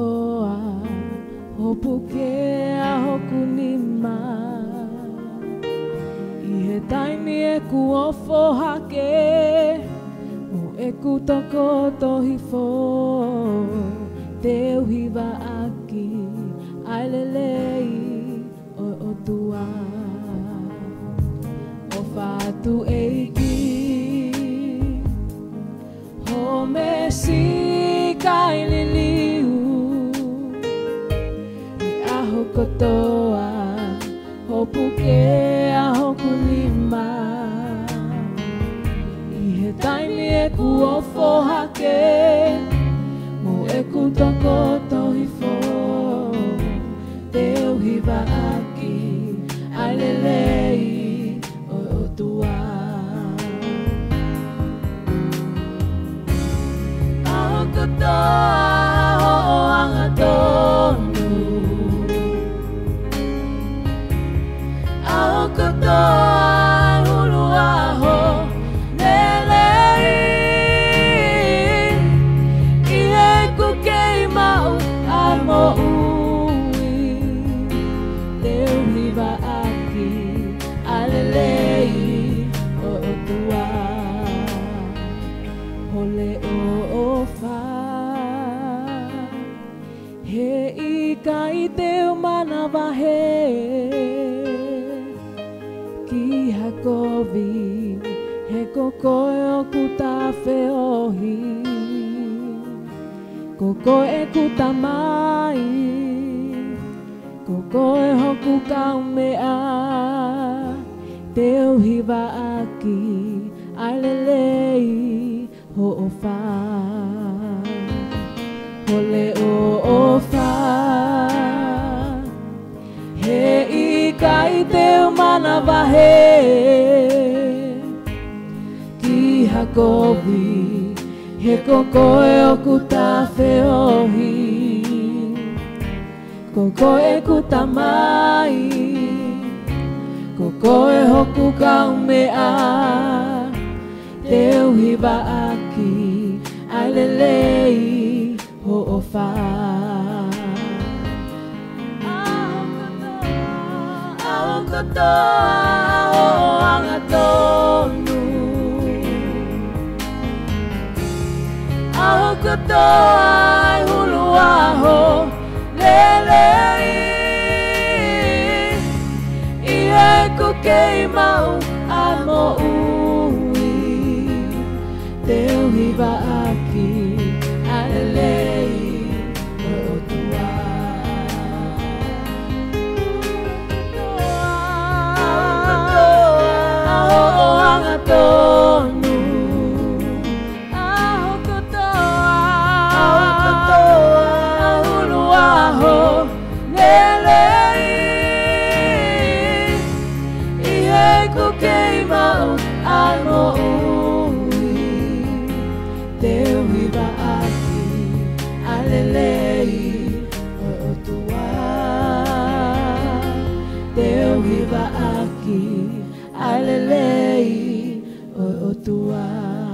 kotoa hopuke a hokunima I he taimi e ku ofo hake o e ku toko tohi fo te uhiwa aki ai lelei o o tua o fatu eiki ho me si kai liliu I aho kotoa hopuke a hokunima I he taimi e ku ofo hake mo e ku toko tohi fo te uhiwa aki ai lelei o o tua aho kotoa ho anga tonu aho kotoa hulu aho lelei I he ku kei mau ai mo ui te uhiwa aki ai lelei o o tua hole o fa he ika I te umana wahe ki hakovi he kokoe o ku tawhe ohi kokoe ku tamai kokoe hoku kaumea te uhiwa aki ai lelei ho o fa hole o fa he ika I te umana wahe ki hakovi he kokoe o ku tawhe ohi kokoe ku tamai kokoe hoku kaumea te uhiwa aki ai lelei ho o fa aho kotoa ho anga tonu aho kotoa hulu aho lelei I he ku kei mau ai mo ui te uhiwa aki ai lelei o o tua aho anga tonu aho kotoa hulu aho lelei I he ku kei mau ai mo ui te uhiwa aki ai lelei o o tua te uhiwa aki ai lelei o o tua